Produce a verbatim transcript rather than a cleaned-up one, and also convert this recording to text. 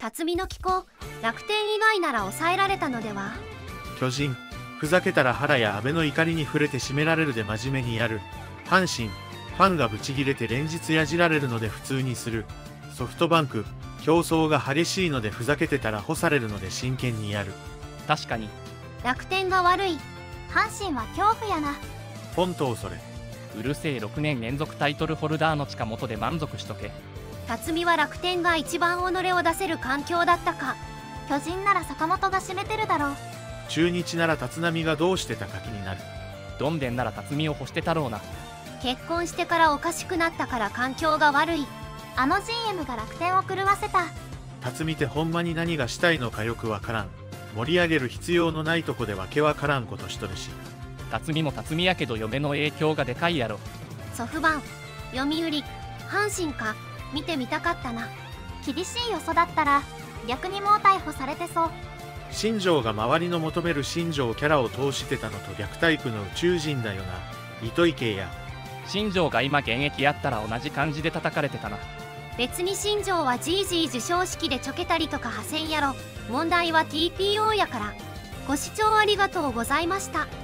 辰巳の気候、楽天以外なら抑えられたのでは。 巨人、ふざけたら原や阿部の怒りに触れて締められるで真面目にやる。阪神、ファンがブチギレて連日やじられるので普通にする。ソフトバンク、競争が激しいのでふざけてたら干されるので真剣にやる。 確かに。 楽天が悪い。 阪神は恐怖やな。 本当それ。 うるせえろくねん連続タイトルホルダーの地下元で満足しとけ。 辰巳は楽天が一番己を出せる環境だったか。 巨人なら坂本が占めてるだろう。 中日なら立浪がどうしてたか気になる。 どんでんなら辰巳を干してたろうな。 結婚してからおかしくなったから環境が悪い。 あの ジーエム が楽天を狂わせた。 辰巳ってほんまに何がしたいのかよくわからん。盛り上げる必要のないとこでわけわからんことしとるし。 辰巳も辰巳やけど嫁の影響がでかいやろ。 ソフバン、読売、阪神か見てみたかったな。 厳しい予想だったら逆にもう逮捕されてそう。 新庄が周りの求める新庄キャラを通してたのと逆タイプの宇宙人だよな。糸池や。 新庄が今現役やったら同じ感じで叩かれてたな。 別に新庄はジージー授賞式でちょけたりとかはせんやろ。問題は ティーピーオー やから。ご視聴ありがとうございました。